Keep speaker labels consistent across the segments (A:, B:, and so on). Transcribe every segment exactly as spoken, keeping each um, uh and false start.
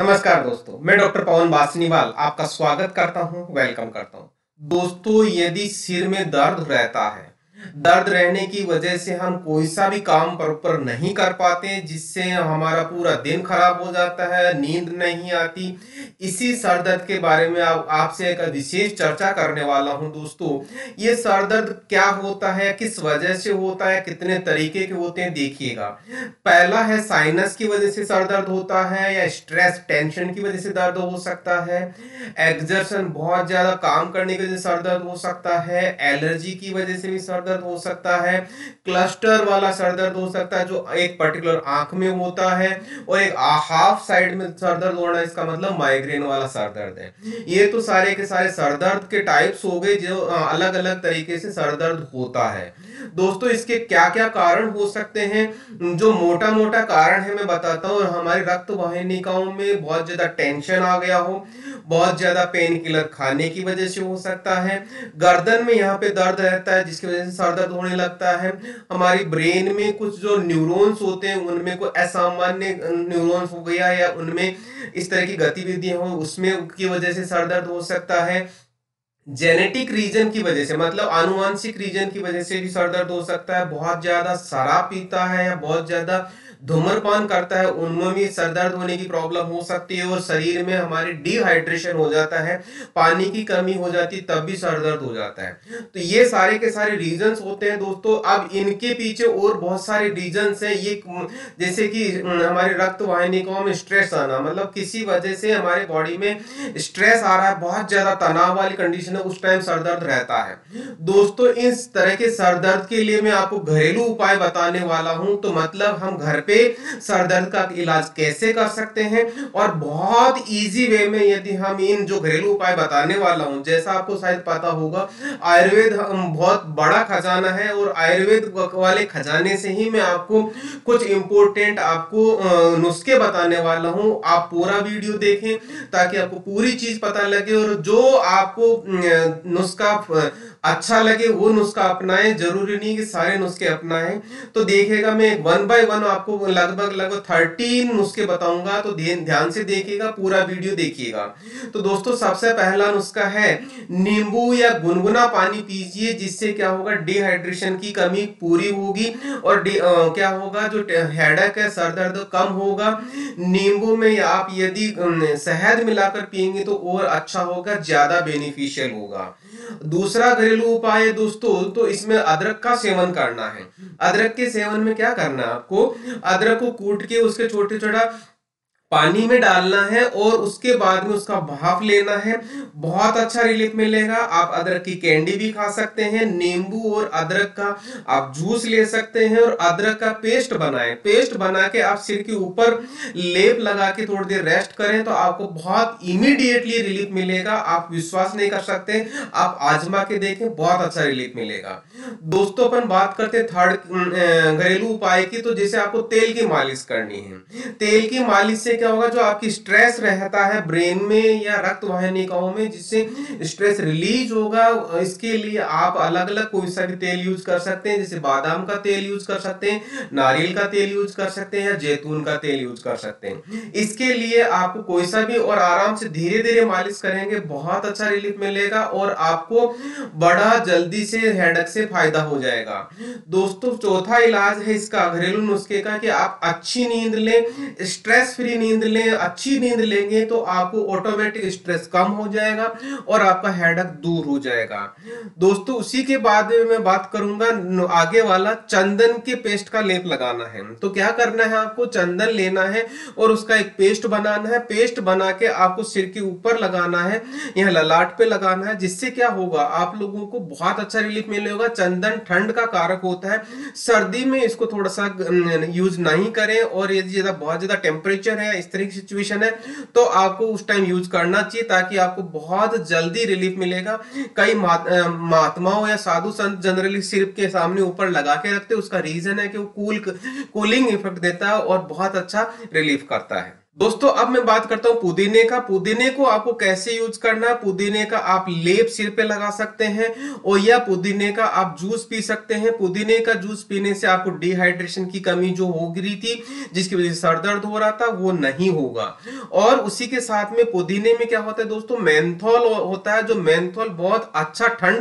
A: नमस्कार दोस्तों, मैं डॉक्टर पवन बासनीवाल आपका स्वागत करता हूं, वेलकम करता हूं। दोस्तों, यदि सिर में दर्द रहता है, दर्द रहने की वजह से हम कोई सा भी काम प्रॉपर नहीं कर पाते, जिससे हमारा पूरा दिन खराब हो जाता है, नींद नहीं आती। इसी सर दर्द के बारे में आप आपसे एक विशेष चर्चा करने वाला हूं दोस्तों। ये सर दर्द क्या होता है, किस वजह से होता है, कितने तरीके के होते हैं, देखिएगा। पहला है साइनस की वजह से सर दर्द होता है, या स्ट्रेस टेंशन की वजह से दर्द हो सकता है, एक्सर्शन बहुत ज्यादा काम करने की वजह से सर दर्द हो सकता है, एलर्जी की वजह से भी सर दर्द हो सकता है, क्लस्टर वाला सर दर्द हो सकता है जो एक पर्टिकुलर आंख में होता है, और एक हाफ साइड में सर दर्द होना, इसका मतलब माइग्रेन वाला सर दर्द है। ये तो सारे के सारे सर दर्द के टाइप्स हो गए जो अलग अलग तरीके से सर दर्द होता है। दोस्तों, इसके क्या क्या कारण हो सकते हैं, जो मोटा मोटा कारण है मैं बताता हूँ। हमारी रक्त वाहिनिकाओं में बहुत ज्यादा टेंशन आ गया हो, बहुत ज्यादा पेन किलर खाने की वजह से हो सकता है, गर्दन में यहाँ पे दर्द रहता है जिसकी वजह से सर दर्द होने लगता है, हमारी ब्रेन में कुछ जो न्यूरॉन्स होते हैं उनमें कोई असामान्य न्यूरॉन्स हो गया, या उनमें इस तरह की गतिविधियां हो, उसमें की वजह से सर दर्द हो सकता है। जेनेटिक रीजन की वजह से, मतलब आनुवांशिक रीजन की वजह से भी सर दर्द हो सकता है। बहुत ज्यादा शराब पीता है या बहुत ज्यादा धूम्रपान करता है, उनमें भी सर दर्द होने की प्रॉब्लम हो सकती है। और शरीर में हमारे डिहाइड्रेशन हो जाता है, पानी की कमी हो जाती है, तब भी सर दर्द हो जाता है। तो ये सारे के सारे रीजंस होते हैं दोस्तों। अब इनके पीछे और बहुत सारे रीजंस हैं। ये जैसे कि हमारे रक्त वाहिनिकाओं में स्ट्रेस आना, मतलब किसी वजह से हमारे बॉडी में स्ट्रेस आ रहा है, बहुत ज्यादा तनाव वाली कंडीशन है, उस टाइम सर दर्द रहता है। दोस्तों, इस तरह के सर दर्द के लिए मैं आपको घरेलू उपाय बताने वाला हूं। तो मतलब हम घर पे सर दर्द का इलाज कैसे कर सकते हैं, और बहुत इजी वे में यदि हम इन जो घरेलू उपाय बताने वाला हूं, जैसा आपको शायद पता होगा, आयुर्वेद बहुत बड़ा खजाना है, और आयुर्वेद वाले खजाने से ही मैं आपको कुछ इंपॉर्टेंट आपको नुस्खे बताने वाला हूं। आप पूरा वीडियो देखें ताकि आपको पूरी चीज पता लगे, और जो आपको नुस्खा अच्छा लगे वो नुस्खा अपनाएं। जरूरी नहीं कि सारे नुस्खे अपनाएं। तो देखिएगा, मैं वन बाय वन आपको लगभग लगभग थर्टीन नुस्खे बताऊंगा, तो ध्यान से देखिएगा, पूरा वीडियो देखिएगा। तो दोस्तों, सबसे पहला नुस्खा है नींबू या गुनगुना पानी पीजिए, जिससे क्या होगा, डिहाइड्रेशन की कमी पूरी होगी, और आ, क्या होगा, जो हेडेक है, सर दर्द कम होगा। नींबू में आप यदि शहद मिलाकर पिएंगे तो और अच्छा होगा, ज्यादा बेनिफिशियल होगा। दूसरा घरेलू उपाय है दोस्तों, तो इसमें अदरक का सेवन करना है। अदरक के सेवन में क्या करना है, आपको अदरक को कूट के उसके छोटे छोटा पानी में डालना है, और उसके बाद में उसका भाप लेना है। बहुत अच्छा रिलीफ मिलेगा। आप अदरक की कैंडी भी खा सकते हैं, नींबू और अदरक का आप जूस ले सकते हैं, और अदरक का पेस्ट बनाएं। पेस्ट बना के आप सिर के ऊपर लेप लगा के थोड़ी देर रेस्ट करें, तो आपको बहुत इमीडिएटली रिलीफ मिलेगा। आप विश्वास नहीं कर सकते, आप आजमा के देखें, बहुत अच्छा रिलीफ मिलेगा। दोस्तों, अपन बात करते हैं थर्ड घरेलू उपाय की। तो जैसे आपको तेल की मालिश करनी है, तेल की मालिश से क्या होगा, जो आपकी स्ट्रेस रहता है ब्रेन में या रक्त वाहिनिकाओं में, जिससे स्ट्रेस रिलीज होगा, इसके लिए आप अलग अलग कोई सा भी तेल यूज कर सकते हैं। जैसे बादाम का तेल यूज कर सकते हैं, नारियल का तेल यूज कर सकते हैं, या जैतून का तेल यूज कर सकते हैं। इसके लिए आपको कोई सा भी, और आराम से धीरे धीरे मालिश करेंगे, बहुत अच्छा रिलीफ मिलेगा, और आपको बड़ा जल्दी से हेडेक से फायदा हो जाएगा। दोस्तों, चौथा इलाज है इसका घरेलू नुस्खे का, कि आप अच्छी नींद लें, स्ट्रेस फ्री नींद लें। अच्छी नींद लेंगे तो आपको ऑटोमेटिक स्ट्रेस कम हो जाएगा, और आपका हेडेक दूर हो जाएगा। दोस्तों, उसी के बाद में मैं बात करूंगा आगे वाला, चंदन के पेस्ट का लेप लगाना है। तो क्या करना है, आपको चंदन लेना है और उसका एक पेस्ट बनाना है। पेस्ट बना के आपको सिर के ऊपर लगाना है, यह ललाट पे लगाना है, जिससे क्या होगा, आप लोगों को बहुत अच्छा रिलीफ मिलेगा। चंदन ठंड का कारक होता है, सर्दी में इसको थोड़ा सा यूज नहीं करें, और यदि ज्यादा बहुत ज्यादा टेम्परेचर है, इस तरह की सिचुएशन है, तो आपको उस टाइम यूज करना चाहिए, ताकि आपको बहुत जल्दी रिलीफ मिलेगा। कई महात्माओं या साधु संत जनरली सिर के सामने ऊपर लगा के रखते हैं। उसका रीजन है कि वो कूल कूलिंग इफेक्ट देता है और बहुत अच्छा रिलीफ करता है। दोस्तों अब मैं बात करता हूं पुदीने का। पुदीने को आपको कैसे यूज करना है। पुदीने का आप लेप सिर पे लगा सकते हैं और या पुदीने का आप जूस पी सकते हैं। पुदीने का जूस पीने से आपको डिहाइड्रेशन की कमी जो हो रही थी, जिसकी वजह से सर दर्द हो रहा था, वो नहीं होगा। और उसी के साथ में पुदीने में क्या होता है दोस्तों, मेंथोल होता है, जो मेंथोल बहुत अच्छा ठंड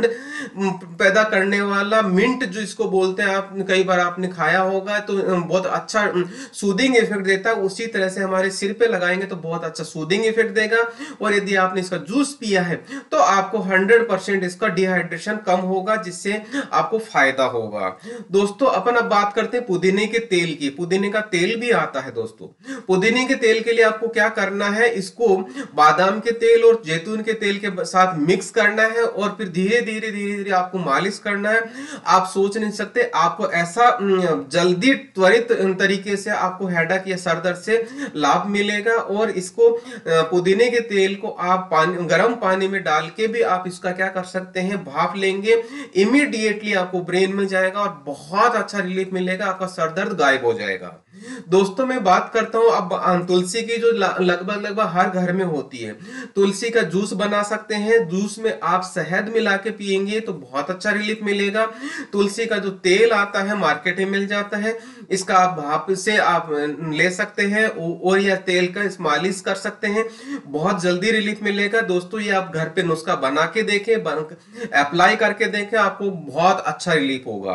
A: पैदा करने वाला मिंट जो इसको बोलते हैं, आप कई बार आपने खाया होगा, तो बहुत अच्छा सूदिंग इफेक्ट देता है। उसी तरह से हमारे सिर पे लगाएंगे तो बहुत अच्छा सूदिंग इफेक्ट देगा। और यदि आपने इसका जूस पिया है तो आपको हंड्रेड परसेंट इसका डिहाइड्रेशन कम होगा, जिससे आपको फायदा होगा। दोस्तों अपन अब बात करते हैं पुदीने के तेल की। पुदीने का तेल भी आता है दोस्तों। पुदीने के तेल के लिए आपको क्या करना है, इसको बादाम के तेल और जैतून के तेल के साथ मिक्स करना है और फिर धीरे धीरे धीरे धीरे आपको मालिश करना है। आप सोच नहीं सकते, आपको ऐसा जल्दी त्वरित तरीके से आपको हेडेक या सर दर्द से लाभ मिलेगा। और इसको पुदीने के तेल को आप पानी, गर्म पानी में डाल के भी आप इसका क्या कर सकते हैं, भाप लेंगे, इमीडिएटली आपको ब्रेन में जाएगा और बहुत अच्छा रिलीफ मिलेगा, आपका सर दर्द गायब हो जाएगा। दोस्तों मैं बात करता हूं अब तुलसी की, जो लगभग लगभग हर घर में होती है। तुलसी का जूस बना सकते हैं। जूस में आप शहद मिला के पिएंगे तो बहुत अच्छा रिलीफ मिलेगा। तुलसी का जो तेल आता है मार्केट में मिल जाता है, इसका आप भाप से आप ले सकते हैं और यह तेल का मालिश कर सकते हैं, बहुत जल्दी रिलीफ मिलेगा। दोस्तों ये आप घर पे नुस्खा बना के देखें, अप्लाई करके देखें, आपको बहुत अच्छा रिलीफ होगा।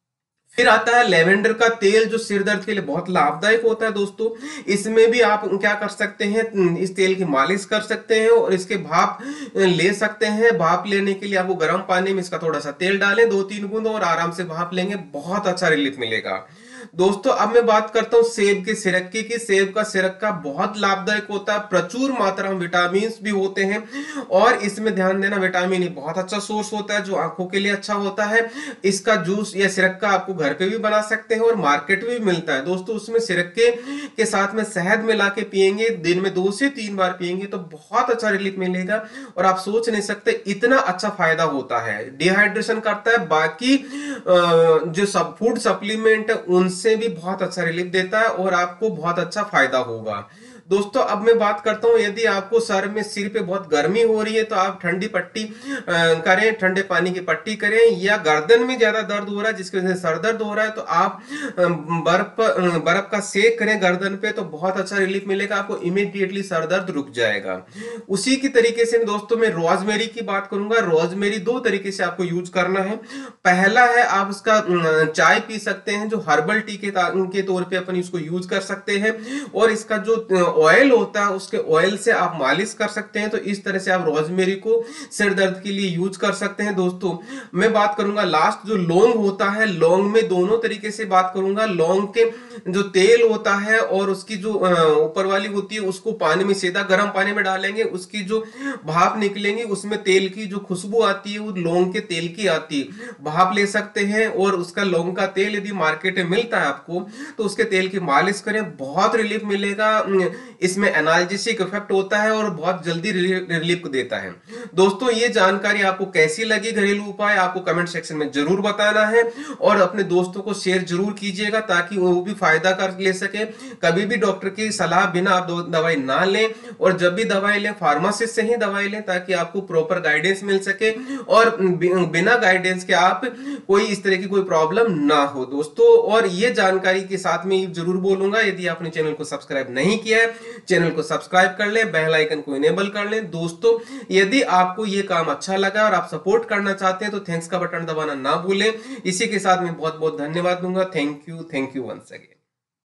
A: फिर आता है लेवेंडर का तेल, जो सिर दर्द के लिए बहुत लाभदायक होता है दोस्तों। इसमें भी आप क्या कर सकते हैं, इस तेल की मालिश कर सकते हैं और इसके भाप ले सकते हैं। भाप लेने के लिए आपको गर्म पानी में इसका थोड़ा सा तेल डालें, दो तीन बूंद, और आराम से भाप लेंगे, बहुत अच्छा रिलीफ मिलेगा। दोस्तों अब मैं बात करता हूं सेब के सिरके की। सेब का सिरका बहुत लाभदायक होता है, प्रचुर मात्रा में विटामिन भी होते हैं और इसमें ध्यान देना, विटामिन ई बहुत अच्छा सोर्स होता है जो आंखों के लिए अच्छा होता है। इसका जूस या सिरका आपको घर पे भी बना सकते हैं और मार्केट में भी मिलता है दोस्तों। उसमें सिरके के साथ में शहद मिला के पिएंगे, दिन में दो से तीन बार पिएंगे तो बहुत अच्छा रिलीफ मिलेगा और आप सोच नहीं सकते इतना अच्छा फायदा होता है। डिहाइड्रेशन करता है, बाकी जो सब फूड सप्लीमेंट है उनसे भी बहुत अच्छा रिलीफ देता है और आपको बहुत अच्छा फायदा होगा। दोस्तों अब मैं बात करता हूं, यदि आपको सर में, सिर पे बहुत गर्मी हो रही है तो आप ठंडी पट्टी करें, ठंडे पानी की पट्टी करें, या गर्दन में ज्यादा दर्द हो रहा है जिसकी वजह से सर दर्द हो रहा है तो आप बर्फ बर्फ का सेक करें गर्दन पे तो बहुत अच्छा रिलीफ मिलेगा, आपको इमीडिएटली सर दर्द रुक जाएगा। उसी की तरीके से दोस्तों मैं रोजमेरी की बात करूंगा। रोजमेरी दो तरीके से आपको यूज करना है। पहला है आप उसका चाय पी सकते हैं, जो हर्बल टी के तौर पे अपन इसको यूज कर सकते हैं, और इसका जो ऑयल होता है उसके ऑयल से आप मालिश कर सकते हैं। तो इस तरह से आप रोजमेरी को सिर दर्द के लिए यूज कर सकते हैं। दोस्तों मैं बात करूंगा लास्ट, जो लौंग होता है। लौंग में दोनों तरीके से बात करूंगा। लौंग के जो तेल होता है और उसकी जो ऊपर वाली होती है उसको पानी में, सीधा गर्म पानी में डालेंगे, उसकी जो भाप निकलेंगी उसमें तेल की जो खुशबू आती है वो लौंग के तेल की आती है। भाप ले सकते हैं और उसका लौंग का तेल यदि मार्केट में मिलता है आपको तो उसके तेल की मालिश करें, बहुत रिलीफ मिलेगा। इसमें एनाल्जेसिक इफेक्ट होता है और बहुत जल्दी रिलीफ देता है। दोस्तों ये जानकारी आपको कैसी लगी, घरेलू उपाय, आपको कमेंट सेक्शन में जरूर बताना है और अपने दोस्तों को शेयर जरूर कीजिएगा ताकि वो भी फायदा कर ले सके। कभी भी डॉक्टर की सलाह बिना आप दवाई ना लें, और जब भी दवाई लें फार्मासिस्ट से ही दवाई लें ताकि आपको प्रॉपर गाइडेंस मिल सके और बिना गाइडेंस के आप कोई इस तरह की कोई प्रॉब्लम ना हो दोस्तों। और ये जानकारी के साथ में जरूर बोलूंगा, यदि आपने चैनल को सब्सक्राइब नहीं किया है चैनल को सब्सक्राइब कर लें, बेल आइकन को इनेबल कर लें। दोस्तों यदि आपको ये काम अच्छा लगा और आप सपोर्ट करना चाहते हैं तो थैंक्स का बटन दबाना ना भूलें। इसी के साथ मैं बहुत बहुत धन्यवाद दूंगा। Thank you, thank you once again.